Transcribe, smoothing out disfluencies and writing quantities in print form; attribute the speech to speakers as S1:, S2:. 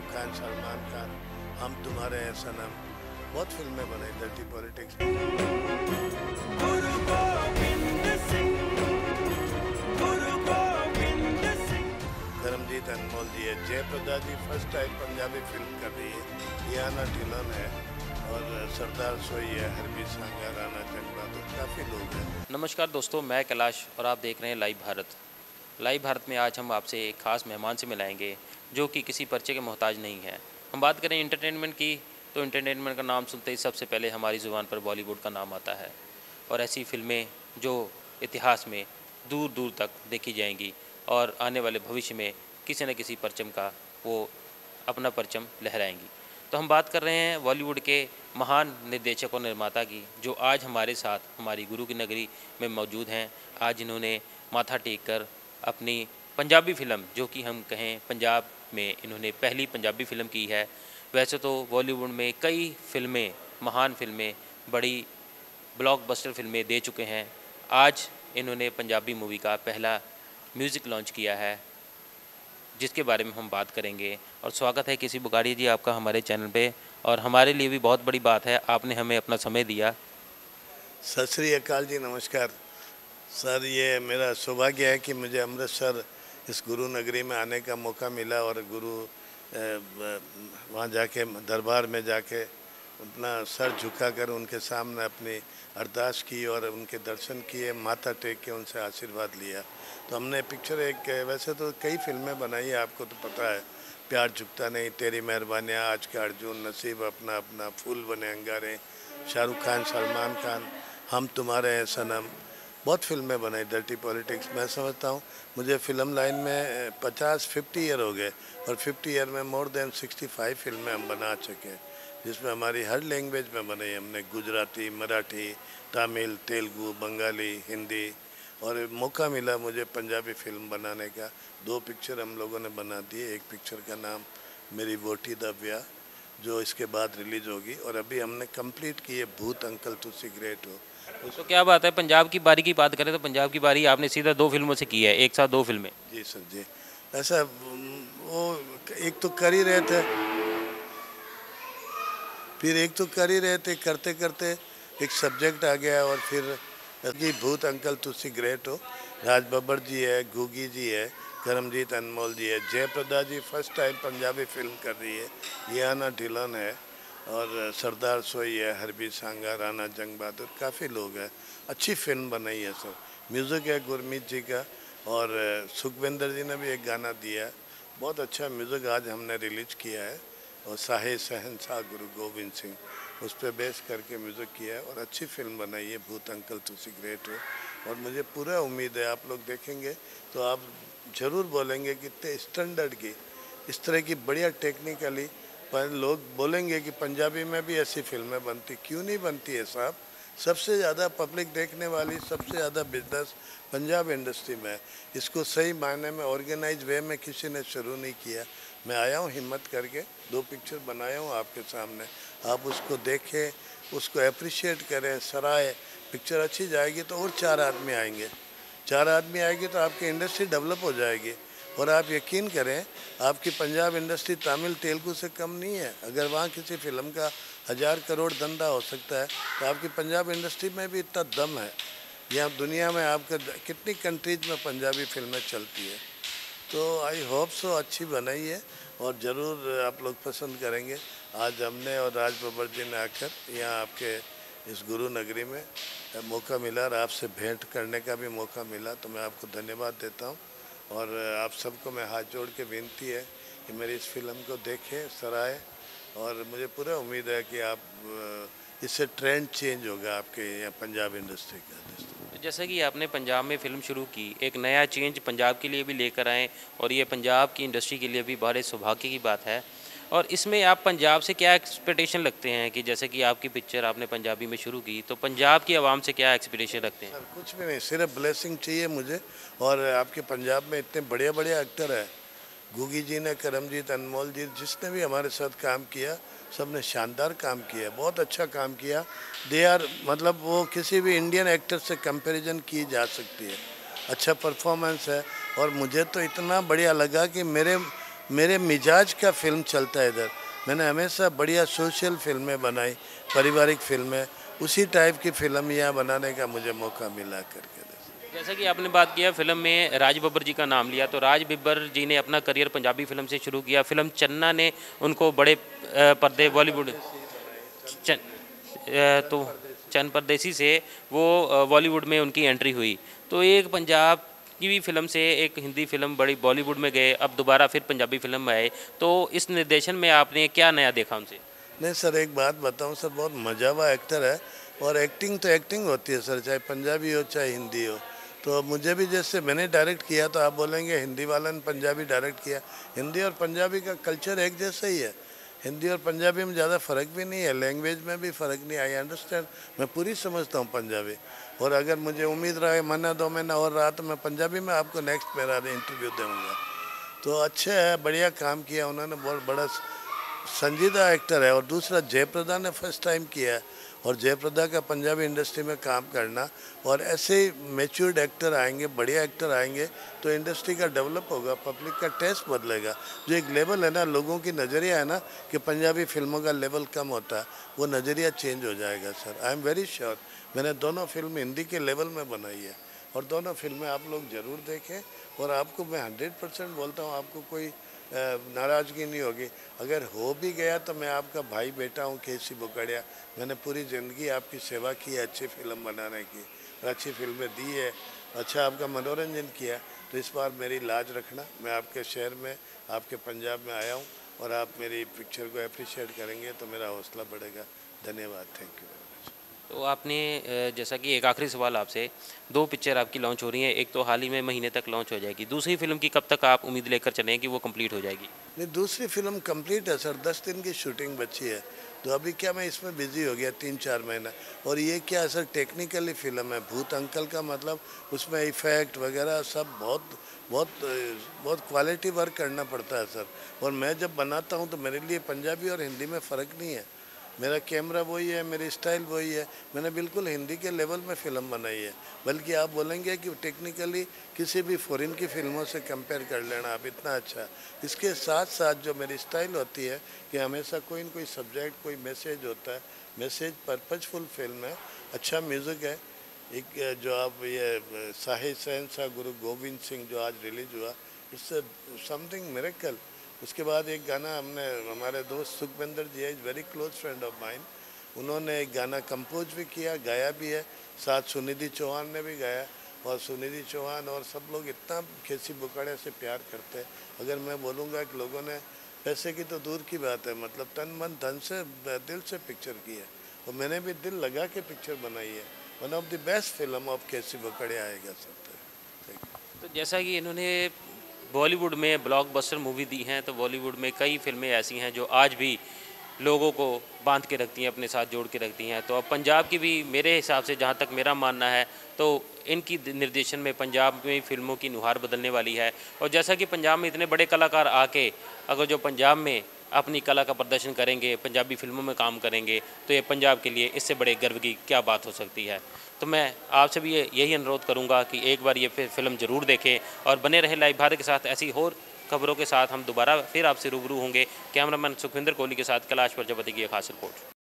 S1: शाहरुख खान, सलमान खान, हम तुम्हारे हैं सनम, बहुत फिल्में बनाई, डर्टी पॉलिटिक्स। करमजीत अनमोल जी है, Jayaprada ji first time Punjabi film कर रही है, याना ढिलन है, और सरदार सोई है, हरबी सांगा, राणा जंगबा, तो काफ़ी लोग हैं।
S2: नमस्कार दोस्तों, मैं कैलाश और आप देख रहे हैं लाइव भारत। लाइव भारत में आज हम आपसे एक ख़ास मेहमान से मिलाएंगे जो कि किसी परिचय के मोहताज नहीं है। हम बात करें इंटरटेनमेंट की, तो इंटरटेनमेंट का नाम सुनते ही सबसे पहले हमारी ज़ुबान पर बॉलीवुड का नाम आता है और ऐसी फिल्में जो इतिहास में दूर दूर तक देखी जाएंगी और आने वाले भविष्य में किसी न किसी परचम का वो अपना परचम लहराएंगी। तो हम बात कर रहे हैं बॉलीवुड के महान निर्देशक और निर्माता की, जो आज हमारे साथ हमारी गुरु की नगरी में मौजूद हैं। आज इन्होंने माथा टेक कर अपनी पंजाबी फ़िल्म, जो कि हम कहें पंजाब में इन्होंने पहली पंजाबी फ़िल्म की है। वैसे तो बॉलीवुड में कई फिल्में, महान फिल्में, बड़ी ब्लॉकबस्टर फिल्में दे चुके हैं। आज इन्होंने पंजाबी मूवी का पहला म्यूज़िक लॉन्च किया है, जिसके बारे में हम बात करेंगे। और स्वागत है केसी बुगाड़ी जी आपका हमारे चैनल पे, और हमारे लिए भी बहुत बड़ी बात है आपने हमें अपना समय दिया।
S1: सत श्री अकाल जी, नमस्कार सर। ये मेरा सौभाग्य है कि मुझे अमृतसर इस गुरु नगरी में आने का मौका मिला और गुरु वहाँ जाके दरबार में जाके अपना सर झुकाकर उनके सामने अपनी अरदास की और उनके दर्शन किए, माथा टेक के उनसे आशीर्वाद लिया। तो हमने पिक्चर एक, वैसे तो कई फिल्में बनाई है, आपको तो पता है, प्यार झुकता नहीं, तेरी मेहरबानियाँ, आज का अर्जुन, नसीब अपना अपना, फूल बने अंगारे, शाहरुख खान, सलमान खान, हम तुम्हारे हैं सनम, बहुत फिल्में बनाई, डर्टी पॉलिटिक्स। मैं समझता हूँ मुझे फ़िल्म लाइन में 50 ईयर हो गए और 50 ईयर में मोर देन 65 फिल्में हम बना चुके हैं, जिसमें हमारी हर लैंग्वेज में बनाई हमने, गुजराती, मराठी, तमिल, तेलुगु, बंगाली, हिंदी, और मौका मिला मुझे पंजाबी फिल्म बनाने का। 2 पिक्चर हम लोगों ने बना दिए। एक पिक्चर का नाम मेरी वोटी दा ब्याह, जो इसके बाद रिलीज़ होगी, और अभी हमने कंप्लीट की है भूत अंकल तुसी ग्रेट हो।
S2: तो क्या बात है, पंजाब की बारी की बात करें तो पंजाब की बारी आपने सीधा 2 फिल्मों से की है, एक साथ 2 फिल्में।
S1: जी सर जी, ऐसा वो एक तो कर ही रहे थे, फिर एक तो कर ही रहे थे, करते करते एक सब्जेक्ट आ गया, और फिर जी भूत अंकल तुसी ग्रेट हो, राज बब्बर जी है, गुगी जी है, करमजीत अनमोल जी है, Jayaprada ji first time Punjabi film कर रही है, याना ढिलन है, और सरदार सोई है, हरबी सांगा, राणा जंग बहादुर, काफ़ी लोग हैं। अच्छी फिल्म बनाई है सर। म्यूज़िक है गुरमीत जी का, और सुखविंदर जी ने भी एक गाना दिया है, बहुत अच्छा म्यूज़िक आज हमने रिलीज किया है, और साहे शहनशाह गुरु गोविंद सिंह उस पर बेस करके म्यूज़िक किया है, और अच्छी फिल्म बनाई है भूत अंकल तुसी ग्रेट हो। और मुझे पूरा उम्मीद है आप लोग देखेंगे तो आप ज़रूर बोलेंगे कि इतने स्टैंडर्ड की, इस तरह की बढ़िया टेक्निकली, पर लोग बोलेंगे कि पंजाबी में भी ऐसी फिल्में बनती, क्यों नहीं बनती है साहब। सबसे ज़्यादा पब्लिक देखने वाली, सबसे ज़्यादा बिजनेस पंजाब इंडस्ट्री में है। इसको सही मायने में ऑर्गेनाइज वे में किसी ने शुरू नहीं किया। मैं आया हूँ हिम्मत करके, 2 पिक्चर बनाया हूँ आपके सामने, आप उसको देखें, उसको अप्रिशिएट करें, सराहें। पिक्चर अच्छी जाएगी तो और 4 आदमी आएंगे, 4 आदमी आएंगे तो आपकी इंडस्ट्री डेवलप हो जाएगी। और आप यकीन करें, आपकी पंजाब इंडस्ट्री तमिल तेलुगु से कम नहीं है। अगर वहाँ किसी फिल्म का 1000 करोड़ धंधा हो सकता है, तो आपकी पंजाब इंडस्ट्री में भी इतना दम है। यहाँ दुनिया में आपके कितनी कंट्रीज में पंजाबी फिल्में चलती है। तो आई होप सो अच्छी बनाई है, और ज़रूर आप लोग पसंद करेंगे। आज हमने और राज बब्बर जी ने आकर यहाँ आपके इस गुरु नगरी में मौका मिला और आपसे भेंट करने का भी मौका मिला, तो मैं आपको धन्यवाद देता हूँ। और आप सबको मैं हाथ जोड़ के विनती है कि मेरी इस फिल्म को देखें, सराहें, और मुझे पूरा उम्मीद है कि आप इससे ट्रेंड चेंज होगा आपके यहाँ पंजाब इंडस्ट्री का।
S2: जैसा कि आपने पंजाब में फ़िल्म शुरू की, एक नया चेंज पंजाब के लिए भी लेकर आए, और ये पंजाब की इंडस्ट्री के लिए भी बड़े सौभाग्य की बात है। और इसमें आप पंजाब से क्या एक्सपेक्टेशन रखते हैं कि जैसे कि आपकी पिक्चर आपने पंजाबी में शुरू की, तो पंजाब की आवाम से क्या एक्सपेक्टेशन रखते हैं?
S1: सर कुछ भी नहीं, सिर्फ ब्लेसिंग चाहिए मुझे। और आपके पंजाब में इतने बढ़िया बढ़िया एक्टर हैं, गुगी जी ने, करमजीत अनमोल जी, जिसने भी हमारे साथ काम किया, सब ने शानदार काम किया, बहुत अच्छा काम किया। दे आर, मतलब वो किसी भी इंडियन एक्टर से कंपैरिजन की जा सकती है। अच्छा परफॉर्मेंस है। और मुझे तो इतना बढ़िया लगा कि मेरे मिजाज का फिल्म चलता है इधर। मैंने हमेशा बढ़िया सोशल फिल्में बनाई, पारिवारिक फिल्में, उसी टाइप की फिल्म यहाँ बनाने का मुझे मौका मिला करके।
S2: जैसा कि आपने बात किया फिल्म में राज बब्बर जी का नाम लिया, तो राज बब्बर जी ने अपना करियर पंजाबी फिल्म से शुरू किया। फिल्म चन्ना ने उनको बड़े पर्दे बॉलीवुड तो चन्न परदेसी से वो बॉलीवुड में उनकी एंट्री हुई। तो एक पंजाब की भी फिल्म से एक हिंदी फिल्म बड़ी बॉलीवुड में गए, अब दोबारा फिर पंजाबी फिल्म में आए, तो इस निर्देशन में आपने क्या नया देखा उनसे?
S1: नहीं सर, एक बात बताऊं सर, बहुत मजावा एक्टर है और एक्टिंग तो एक्टिंग होती है सर, चाहे पंजाबी हो चाहे हिंदी हो। तो मुझे भी जैसे मैंने डायरेक्ट किया तो आप बोलेंगे हिंदी वाला ने पंजाबी डायरेक्ट किया, हिंदी और पंजाबी का कल्चर एक जैसा ही है। हिंदी और पंजाबी में ज़्यादा फ़र्क भी नहीं है, लैंग्वेज में भी फ़र्क नहीं। आई अंडरस्टैंड, मैं पूरी समझता हूँ पंजाबी। और अगर मुझे उम्मीद रहे महीना 2 महीना और रहा तो मैं पंजाबी में आपको नेक्स्ट मेरा इंटरव्यू दूँगा। तो अच्छे है, बढ़िया काम किया उन्होंने, बहुत बड़ा संजीदा एक्टर है। और दूसरा जयप्रदा ने फर्स्ट टाइम किया है, और जयप्रदा का पंजाबी इंडस्ट्री में काम करना, और ऐसे ही मैच्योर्ड एक्टर आएंगे, बढ़िया एक्टर आएंगे तो इंडस्ट्री का डेवलप होगा, पब्लिक का टेस्ट बदलेगा। जो एक लेवल है ना, लोगों की नज़रिया है ना कि पंजाबी फिल्मों का लेवल कम होता है, वो नज़रिया चेंज हो जाएगा sir. I am very sure. मैंने दोनों फिल्म हिंदी के लेवल में बनाई है और दोनों फिल्में आप लोग ज़रूर देखें। और आपको मैं 100% बोलता हूँ, आपको कोई नाराज़गी नहीं होगी। अगर हो भी गया तो मैं आपका भाई बेटा हूँ, केसी बुकड़िया। मैंने पूरी ज़िंदगी आपकी सेवा की है, अच्छी फिल्म बनाने की, और अच्छी फिल्में दी है, अच्छा आपका मनोरंजन किया। तो इस बार मेरी लाज रखना, मैं आपके शहर में, आपके पंजाब में आया हूँ, और आप मेरी पिक्चर को अप्रिशिएट करेंगे तो मेरा हौसला बढ़ेगा। धन्यवाद, थैंक यू।
S2: तो आपने जैसा कि एक आखिरी सवाल आपसे, 2 पिक्चर आपकी लॉन्च हो रही हैं, एक तो हाल ही में महीने तक लॉन्च हो जाएगी, दूसरी फिल्म की कब तक आप उम्मीद लेकर चलें कि वो कंप्लीट हो जाएगी?
S1: नहीं, दूसरी फिल्म कंप्लीट है सर, 10 दिन की शूटिंग बची है। तो अभी क्या मैं इसमें बिजी हो गया 3-4 महीना। और ये क्या है सर, टेक्निकली फिल्म है। भूत अंकल का मतलब उसमें इफ़ेक्ट वगैरह सब बहुत बहुत बहुत क्वालिटी वर्क करना पड़ता है सर। और मैं जब बनाता हूँ तो मेरे लिए पंजाबी और हिंदी में फ़र्क नहीं है। मेरा कैमरा वही है, मेरी स्टाइल वही है। मैंने बिल्कुल हिंदी के लेवल में फ़िल्म बनाई है। बल्कि आप बोलेंगे कि टेक्निकली किसी भी फॉरेन की फिल्मों से कंपेयर कर लेना आप, इतना अच्छा। इसके साथ साथ जो मेरी स्टाइल होती है कि हमेशा कोई न कोई सब्जेक्ट, कोई मैसेज होता है। मैसेज पर्पजफुल फिल्म है, अच्छा म्यूज़िक है। एक जो आप ये साहिब शहंशाह गुरु गोविंद सिंह जो आज रिलीज हुआ, इट्स समथिंग मिरेकल। उसके बाद एक गाना हमने, हमारे दोस्त सुखविंदर जी है, is very close friend of mine, उन्होंने एक गाना कंपोज भी किया, गाया भी है, साथ सुनिधि चौहान ने भी गाया। और सुनिधि चौहान और सब लोग इतना केसी बुकड़िया से प्यार करते हैं। अगर मैं बोलूँगा कि लोगों ने पैसे की तो दूर की बात है, मतलब तन मन धन से, दिल से पिक्चर की है। और मैंने भी दिल लगा के पिक्चर बनाई है। One of the best film of K C Bokadia आएगा सब।
S2: तो जैसा कि इन्होंने बॉलीवुड में ब्लॉकबस्टर मूवी दी हैं, तो बॉलीवुड में कई फिल्में ऐसी हैं जो आज भी लोगों को बांध के रखती हैं, अपने साथ जोड़ के रखती हैं। तो अब पंजाब की भी मेरे हिसाब से, जहाँ तक मेरा मानना है, तो इनकी निर्देशन में पंजाब में फिल्मों की नुहार बदलने वाली है। और जैसा कि पंजाब में इतने बड़े कलाकार आके अगर जो पंजाब में अपनी कला का प्रदर्शन करेंगे, पंजाबी फिल्मों में काम करेंगे, तो ये पंजाब के लिए इससे बड़े गर्व की क्या बात हो सकती है। तो मैं आपसे भी यही अनुरोध करूंगा कि एक बार ये फिल्म ज़रूर देखें और बने रहे लाइव भारत के साथ। ऐसी और खबरों के साथ हम दोबारा फिर आपसे रूबरू होंगे। कैमरामैन सुखविंदर कोहली के साथ कैलाश प्रजापति की खास रिपोर्ट।